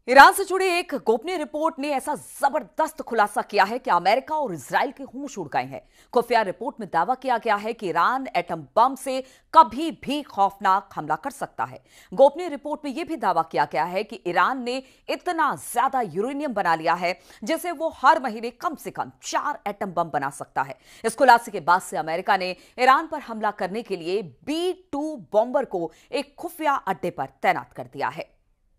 Iran से जुड़ी एक गोपनीय रिपोर्ट ने ऐसा जबरदस्त खुलासा किया है कि अमेरिका और इजराइल के होश उड़ गए हैं। खुफिया रिपोर्ट में दावा किया गया है कि ईरान एटम बम से कभी भी खौफनाक हमला कर सकता है। गोपनीय रिपोर्ट में यह भी दावा किया गया है कि ईरान ने इतना ज्यादा यूरेनियम बना लिया है जिसे वो हर महीने कम से कम 4 एटम बम बना सकता है। इस खुलासे के बाद से अमेरिका ने ईरान पर हमला करने के लिए B-2 बॉम्बर को एक खुफिया अड्डे पर तैनात कर दिया है।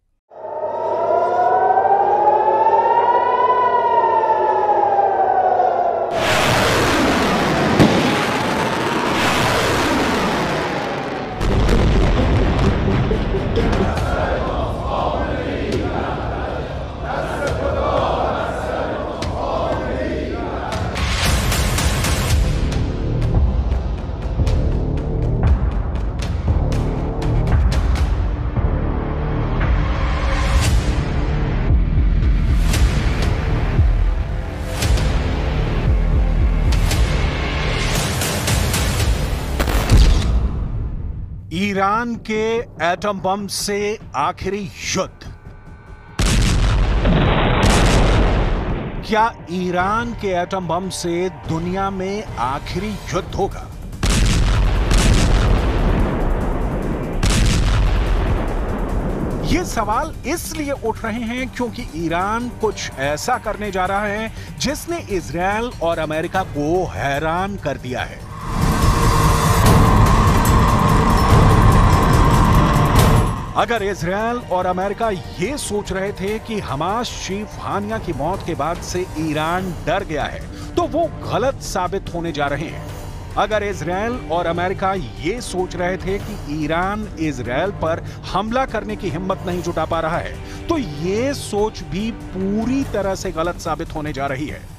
ईरान के एटम बम से आखिरी युद्ध। क्या ईरान के एटम बम से दुनिया में आखिरी युद्ध होगा? ये सवाल इसलिए उठ रहे हैं क्योंकि ईरान कुछ ऐसा करने जा रहा है जिसने इजरायल और अमेरिका को हैरान कर दिया है। अगर इजरायल और अमेरिका ये सोच रहे थे कि हमास चीफ हानिया की मौत के बाद से ईरान डर गया है, तो वो गलत साबित होने जा रहे हैं। अगर इजरायल और अमेरिका ये सोच रहे थे कि ईरान इजरायल पर हमला करने की हिम्मत नहीं जुटा पा रहा है, तो ये सोच भी पूरी तरह से गलत साबित होने जा रही है।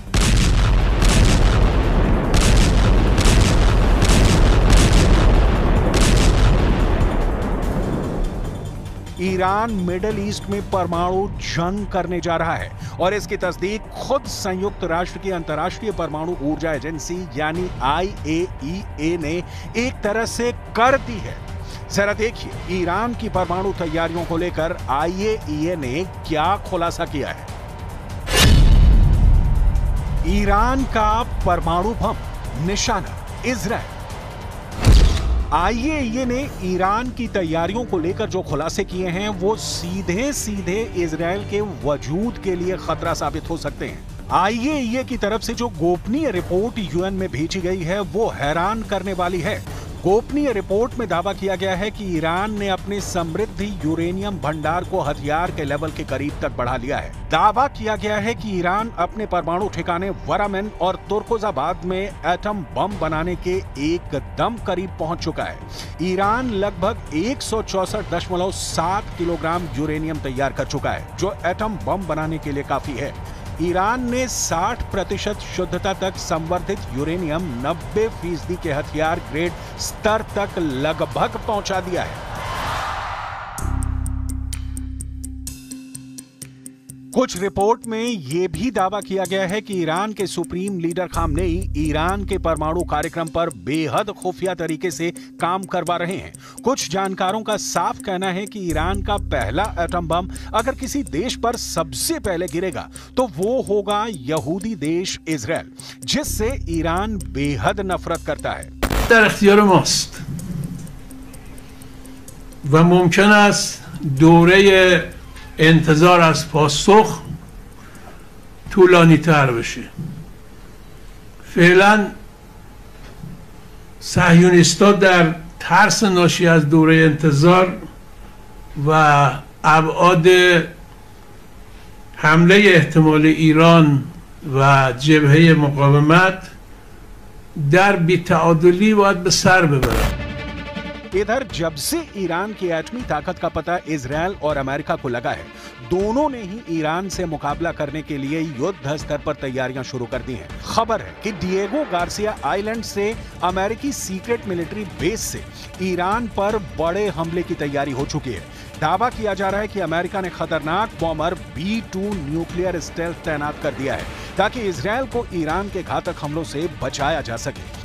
ईरान मिडिल ईस्ट में परमाणु जंग करने जा रहा है और इसकी तस्दीक खुद संयुक्त राष्ट्र की अंतर्राष्ट्रीय परमाणु ऊर्जा एजेंसी यानी IAEA ने एक तरह से कर दी है। जरा देखिए ईरान की परमाणु तैयारियों को लेकर IAEA ने क्या खुलासा किया है। ईरान का परमाणु बम निशाना इजरायल। IAEA ने ईरान की तैयारियों को लेकर जो खुलासे किए हैं वो सीधे सीधे इजरायल के वजूद के लिए खतरा साबित हो सकते हैं। IAEA की तरफ से जो गोपनीय रिपोर्ट UN में भेजी गई है वो हैरान करने वाली है। गोपनीय रिपोर्ट में दावा किया गया है कि ईरान ने अपने समृद्ध यूरेनियम भंडार को हथियार के लेवल के करीब तक बढ़ा लिया है। दावा किया गया है कि ईरान अपने परमाणु ठिकाने वरामेन और तुर्कोजाबाद में एटम बम बनाने के एकदम करीब पहुंच चुका है। ईरान लगभग 164.7 किलोग्राम यूरेनियम तैयार कर चुका है, जो एटम बम बनाने के लिए काफी है। ईरान ने 60% शुद्धता तक संवर्धित यूरेनियम 90% के हथियार ग्रेड स्तर तक लगभग पहुंचा दिया है। कुछ रिपोर्ट में यह भी दावा किया गया है कि ईरान के सुप्रीम लीडर खामनेई ईरान के परमाणु कार्यक्रम पर बेहद खुफिया तरीके से काम करवा रहे हैं। कुछ जानकारों का साफ कहना है कि ईरान का पहला एटम बम अगर किसी देश पर सबसे पहले गिरेगा तो वो होगा यहूदी देश इजरायल, जिससे ईरान बेहद नफरत करता है। در اختیار ماست و ممکن است دوره انتظار از پاسخ طولانی تر بشه. فعلا صهیونیست‌ها در ترس ناشی از دوره انتظار و ابعاد حمله احتمال ایران و جبهه مقاومت در بی‌تعادلی باید به سر ببرن. इधर जब से ईरान की एटमी ताकत का पता इजरायल और अमेरिका को लगा है, दोनों ने ही ईरान से मुकाबला करने के लिए युद्ध स्तर पर तैयारियां शुरू कर दी हैं। खबर है कि डिएगो गार्सिया आइलैंड से अमेरिकी सीक्रेट मिलिट्री बेस से ईरान पर बड़े हमले की तैयारी हो चुकी है। दावा किया जा रहा है कि अमेरिका ने खतरनाक बॉम्बर B-2 न्यूक्लियर स्टेल्थ तैनात कर दिया है ताकि इजरायल को ईरान के घातक हमलों से बचाया जा सके।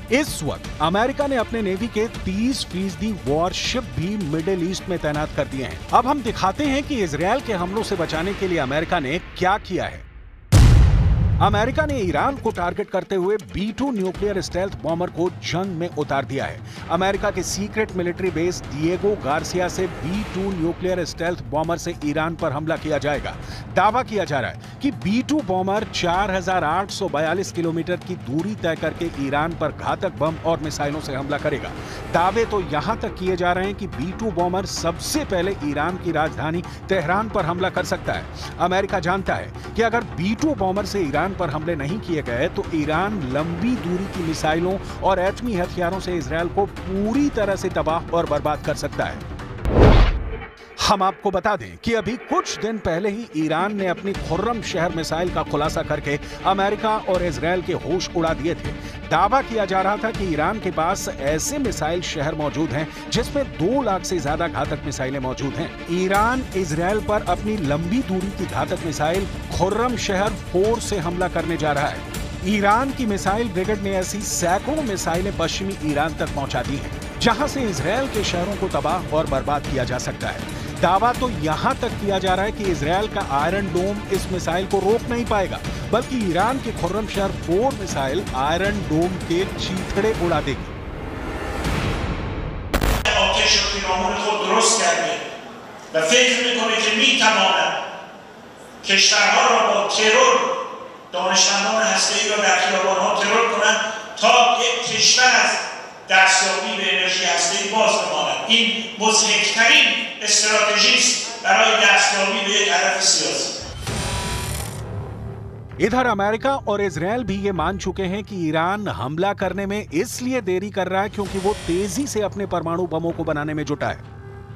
इस वक्त अमेरिका ने अपने नेवी के 30% वॉरशिप भी मिडिल ईस्ट में तैनात कर दिए हैं। अब हम दिखाते हैं कि इजरायल के हमलों से बचाने के लिए अमेरिका ने क्या किया है। अमेरिका ने ईरान को टारगेट करते हुए B-2 न्यूक्लियर स्टेल्थ बॉम्बर को जंग में उतार दिया है। अमेरिका के secret military base Diego Garcia से B-2 न्यूक्लियर स्टेल्थ बॉम्बर से ईरान पर हमला किया जाएगा। दावा किया जा रहा है कि B-2 बॉम्बर 4,842 किलोमीटर की दूरी तय करके ईरान पर घातक बम और मिसाइलों से हमला करेगा। दावे तो यहां तक किए जा रहे हैं कि B-2 बॉम्बर सबसे पहले ईरान की राजधानी तेहरान पर हमला कर सकता है। अमेरिका जानता है कि अगर B-2 बॉम्बर से ईरान पर हमले नहीं किए गए तो ईरान लंबी दूरी की मिसाइलों और एटमी हथियारों से इजरायल को पूरी तरह से तबाह और बर्बाद कर सकता है। हम आपको बता दें कि अभी कुछ दिन पहले ही ईरान ने अपनी खुर्रम शहर मिसाइल का खुलासा करके अमेरिका और इजरायल के होश उड़ा दिए थे। दावा किया जा रहा था कि ईरान के पास ऐसे मिसाइल शहर मौजूद हैं जिसमें 2 लाख से ज्यादा घातक मिसाइलें मौजूद हैं। ईरान इजरायल पर अपनी लंबी दूरी की घातक मिसाइल खुर्रम शहर 4 से हमला करने जा रहा है। ईरान की मिसाइल ब्रिगेड ने ऐसी सैकड़ों मिसाइलें पश्चिमी ईरान तक पहुंचा दी हैं, जहां से इजरायल के शहरों को तबाह और बर्बाद किया जा सकता है। दावा तो यहां तक किया जा रहा है कि इजरायल का आयरन डोम इस मिसाइल को रोक नहीं पाएगा, बल्कि ईरान की खुर्रम शहर 4 मिसाइल आयरन डोम के चीथड़े उड़ा देगी। دستیابی به انرژی هسته‌ای باز بماند. این مضحک‌ترین استراتژی است برای دستیابی به یک هدف سیاسی. इधर अमेरिका और इजरायल भी ये मान चुके हैं कि ईरान हमला करने में इसलिए देरी कर रहा है क्योंकि वो तेजी से अपने परमाणु बमों को बनाने में जुटा है।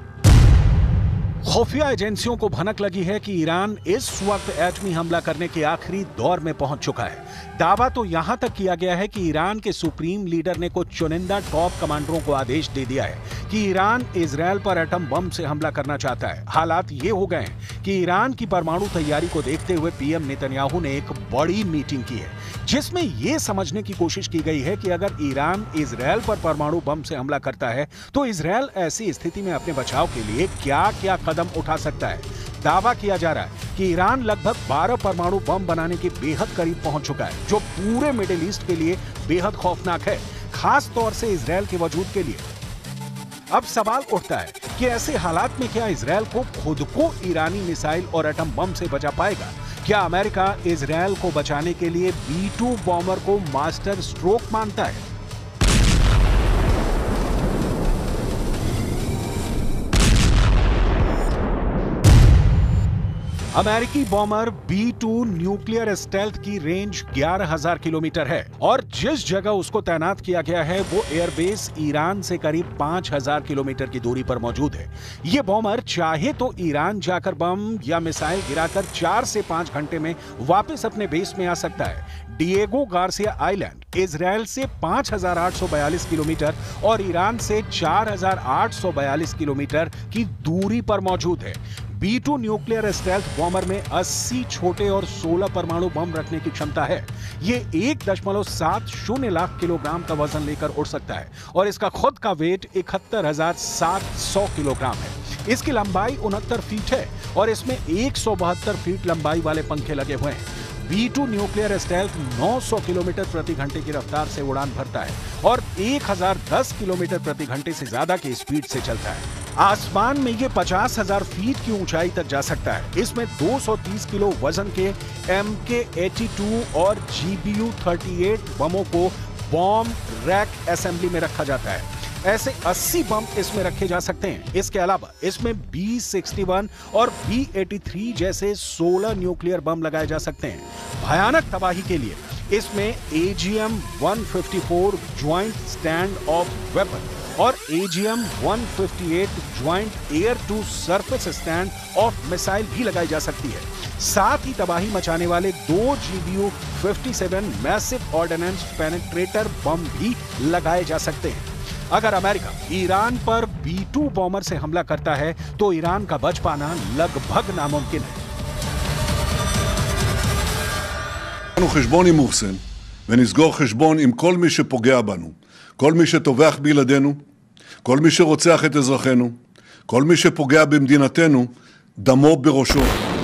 खुफिया एजेंसियों को भनक लगी है कि ईरान इस वक्त एटमी हमला करने के आखिरी दौर में पहुंच चुका है। दावा तो यहां तक किया गया है कि ईरान के सुप्रीम लीडर ने कुछ चुनिंदा टॉप कमांडरों को आदेश दे दिया है कि ईरान इजरायल पर एटम बम से हमला करना चाहता है। हालात ये हो गए हैं कि ईरान की परमाणु तैयारी को देखते हुए पीएम नेतन्याहू ने एक बड़ी मीटिंग की है, जिसमें यह समझने की कोशिश की गई है कि अगर ईरान इजरायल पर परमाणु बम से हमला करता है तो इजरायल ऐसी स्थिति में अपने बचाव के लिए क्या क्या कदम उठा सकता है। दावा किया जा रहा है कि ईरान लगभग 12 परमाणु बम बनाने के बेहद करीब पहुंच चुका है, जो पूरे मिडिल ईस्ट के लिए बेहद खौफनाक है, खास तौर से इजरायल के वजूद के लिए। अब सवाल उठता है कि ऐसे हालात में क्या इजरायल को खुद को ईरानी मिसाइल और एटम बम से बचा पाएगा? क्या अमेरिका इजरायल को बचाने के लिए B-2 बॉम्बर को मास्टर स्ट्रोक मानता है? अमेरिकी बॉम्बर B-2 न्यूक्लियर स्टेल्थ की रेंज 11,000 किलोमीटर है और जिस जगह उसको तैनात किया गया है वो एयरबेस ईरान से करीब 5,000 किलोमीटर की दूरी पर मौजूद है। ये बॉम्बर चाहे तो ईरान जाकर बम या मिसाइल गिराकर 4 से 5 घंटे में वापस अपने बेस में आ सकता है। डिएगो गार्सिया आइलैंड इजरायल से 5,842 किलोमीटर और ईरान से 4,842 किलोमीटर की दूरी पर मौजूद है। B-2 न्यूक्लियर स्टेल्थ बॉम्बर में 80 छोटे और 16 परमाणु बम रखने की क्षमता है। ये 1.70 लाख किलोग्राम का वजन लेकर उड़ सकता है और इसका खुद का वेट 71,700 किलोग्राम है। इसकी लंबाई 69 फीट है और इसमें 172 फीट लंबाई वाले पंखे लगे हुए हैं। B-2 न्यूक्लियर स्टेल्थ 900 किलोमीटर प्रति घंटे की रफ्तार से उड़ान भरता है और 1010 किलोमीटर प्रति घंटे से ज्यादा की स्पीड से चलता है। आसमान में ये 50,000 फीट की ऊंचाई तक जा सकता है। इसमें 230 किलो वजन के MK-82 और GBU-38 बमों को बॉम्ब रैक असेंबली में रखा जाता है। ऐसे 80 बम इसमें रखे जा सकते हैं। इसके अलावा इसमें B-61 और B-83 जैसे 16 न्यूक्लियर बम लगाए जा सकते हैं। भयानक तबाही के लिए इसमें AGM-154 joint stand of weapon और AGM-158 joint air to surface stand off missile भी लगाई जा सकती है। साथ ही तबाही मचाने वाले 2 GBU-57 मैसिव ऑर्डिनेंस पेनिट्रेटर बम भी लगाए जा सकते हैं। अगर अमेरिका ईरान पर B-2 बॉम्बर से हमला करता है तो ईरान का बच पाना लगभग नामुमकिन है। חשבון עם מוחסן ונסגור חשבון עם כל מי שפוגע בנו. כל מי שטובח בילדינו, כל מי שרוצח את אזרחינו, כל מי שפוגע במדינתנו, דמו בראשו.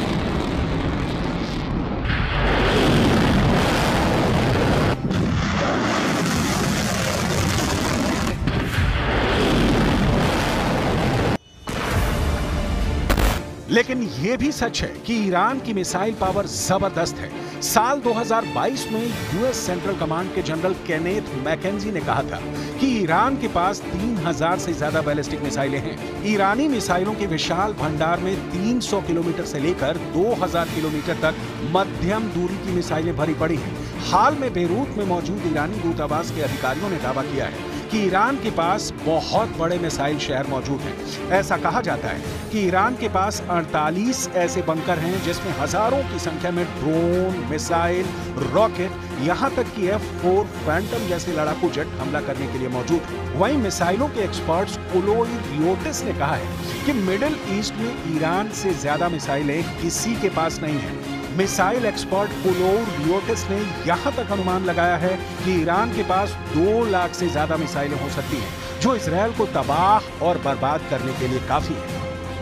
लेकिन यह भी सच है कि ईरान की मिसाइल पावर जबरदस्त है। साल 2022 में यूएस सेंट्रल कमांड के जनरल केनेथ मैकेंजी ने कहा था कि ईरान के पास 3000 से ज्यादा बैलिस्टिक मिसाइलें हैं। ईरानी मिसाइलों के विशाल भंडार में 300 किलोमीटर से लेकर 2000 किलोमीटर तक मध्यम दूरी की मिसाइलें भरी पड़ी हैं। हाल में बेरूत में मौजूद ईरानी दूतावास के अधिकारियों ने दावा किया है कि ईरान के पास बहुत बड़े मिसाइल शहर मौजूद हैं। ऐसा कहा जाता है कि ईरान के पास 48 ऐसे बंकर हैं जिसमें हजारों की संख्या में ड्रोन, मिसाइल, रॉकेट, यहां तक कि F-4 फैंटम जैसे लड़ाकू जेट हमला करने के लिए मौजूद हैं। वहीं मिसाइलों के एक्सपर्ट्स कुलोई रियोटिस ने कहा है कि मिडिल ईस्ट में ईरान से ज्यादा मिसाइलें किसी के पास नहीं है। मिसाइल एक्सपर्ट कुलोई रियोटिस ने यहां तक अनुमान लगाया है कि ईरान के पास 2 लाख से ज्यादा मिसाइलें हो सकती हैं, जो इजरायल को तबाह और बर्बाद करने के लिए काफी है।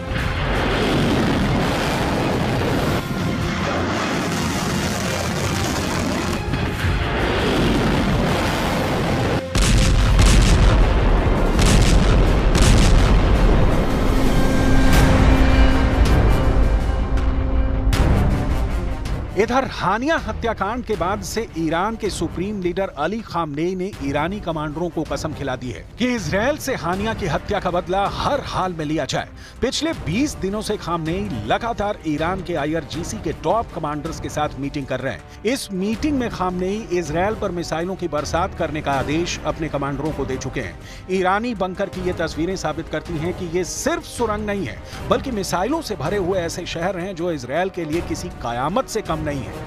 इधर हानिया हत्याकांड के बाद से ईरान के सुप्रीम लीडर अली खामनेई ने ईरानी कमांडरों को कसम खिला दी है कि इजरायल से हानिया की हत्या का बदला हर हाल में लिया जाए। पिछले 20 दिनों से खामनेई लगातार ईरान के IRGC के टॉप कमांडर्स के साथ मीटिंग कर रहे हैं। इस मीटिंग में खामनेई इजरायल पर मिसाइलों की बरसात करने का आदेश अपने कमांडरों को दे चुके हैं। ईरानी बंकर की ये तस्वीरें साबित करती हैं कि ये सिर्फ सुरंग नहीं है, बल्कि मिसाइलों से भरे हुए ऐसे शहर हैं जो इजरायल के लिए किसी कयामत से कम नहीं है।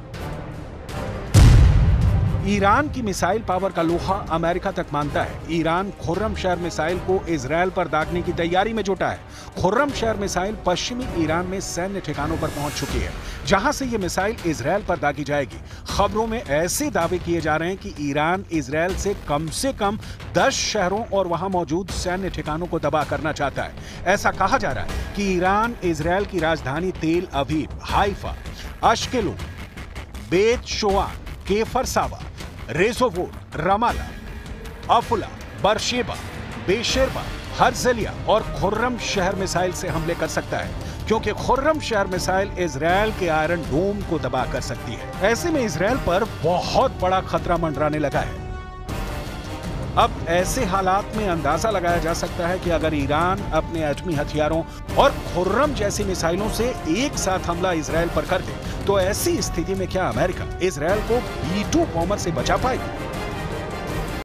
ईरान की मिसाइल पावर का लोहा अमेरिका तक मानता है। ईरान खुर्रम शहर मिसाइल को इजरायल पर दागने की तैयारी में जुटा है। खुर्रम शहर मिसाइल पश्चिमी ईरान में सैन्य ठिकानों पर पहुंच चुकी है, जहां से ये मिसाइल इजरायल पर दागी जाएगी। खबरों में ऐसे दावे किए जा रहे हैं कि ईरान इजरायल से कम 10 शहरों और वहां मौजूद सैन्य ठिकानों को तबाह करना चाहता है। ऐसा कहा जा रहा है कि ईरान इजरायल की राजधानी तेल अवीव, हाइफा, अश्केलोन, बेत शोआन, केफर सावा, रेजोवोट, रमाला, अफुला, बरशेबा, बेशेरबा, हर्जलिया और खुर्रम शहर मिसाइल से हमले कर सकता है, क्योंकि खुर्रम शहर मिसाइल इजरायल के आयरन डोम को तबाह कर सकती है। ऐसे में इजरायल पर बहुत बड़ा खतरा मंडराने लगा है। अब ऐसे हालात में अंदाजा लगाया जा सकता है कि अगर ईरान अपने एटमी हथियारों और खुर्रम जैसी मिसाइलों से एक साथ हमला इजरायल पर कर दे, तो ऐसी स्थिति में क्या अमेरिका इजरायल को B-2 बॉम्बर से बचा पाएगी?